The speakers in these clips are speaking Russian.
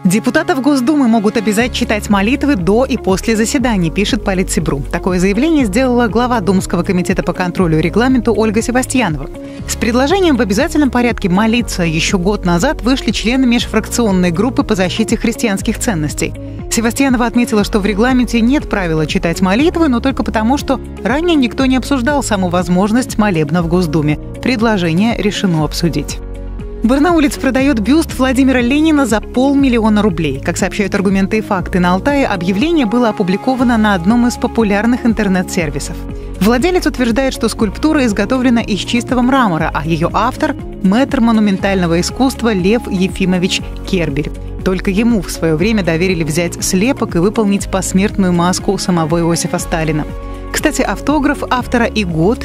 Депутатов Госдумы могут обязать читать молитвы до и после заседаний, пишет Политсибру. Такое заявление сделала глава Думского комитета по контролю и регламенту Ольга Севастьянова. С предложением в обязательном порядке молиться еще год назад вышли члены межфракционной группы по защите христианских ценностей. Севастьянова отметила, что в регламенте нет правила читать молитвы, но только потому, что ранее никто не обсуждал саму возможность молебна в Госдуме. Предложение решено обсудить. Барнаулец продает бюст Владимира Ленина за 500 000 рублей. Как сообщают «Аргументы и факты», на Алтае объявление было опубликовано на одном из популярных интернет-сервисов. Владелец утверждает, что скульптура изготовлена из чистого мрамора, а ее автор – мэтр монументального искусства Лев Ефимович Кербель. Только ему в свое время доверили взять слепок и выполнить посмертную маску самого Иосифа Сталина. Кстати, автограф автора и год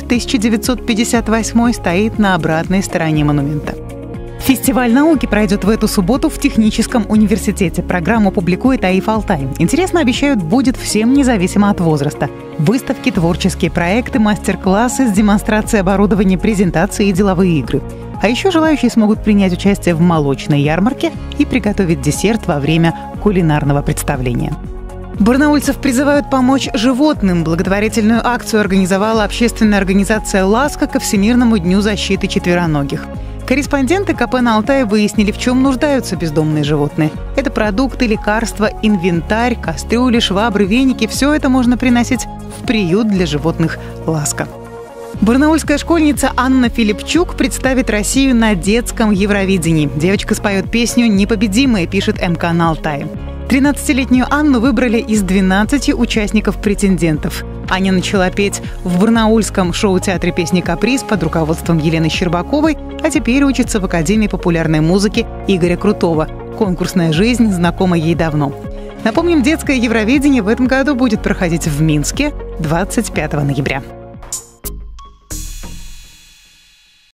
1958 стоит на обратной стороне монумента. Фестиваль науки пройдет в эту субботу в Техническом университете. Программу публикует АИФ «Алтай». Интересно, обещают, будет всем независимо от возраста. Выставки, творческие проекты, мастер-классы с демонстрацией оборудования, презентации и деловые игры. А еще желающие смогут принять участие в молочной ярмарке и приготовить десерт во время кулинарного представления. Барнаульцев призывают помочь животным. Благотворительную акцию организовала общественная организация «Ласка» ко Всемирному дню защиты четвероногих. Корреспонденты КП на Алтае выяснили, в чем нуждаются бездомные животные. Это продукты, лекарства, инвентарь, кастрюли, швабры, веники. Все это можно приносить в приют для животных «Ласка». Барнаульская школьница Анна Филипчук представит Россию на детском Евровидении. Девочка споет песню «Непобедимые», пишет МК на Алтае. 13-летнюю Анну выбрали из 12 участников-претендентов. Аня начала петь в барнаульском шоу-театре песни «Каприз» под руководством Елены Щербаковой, а теперь учится в Академии популярной музыки Игоря Крутого. Конкурсная жизнь знакома ей давно. Напомним, детское Евровидение в этом году будет проходить в Минске 25 ноября.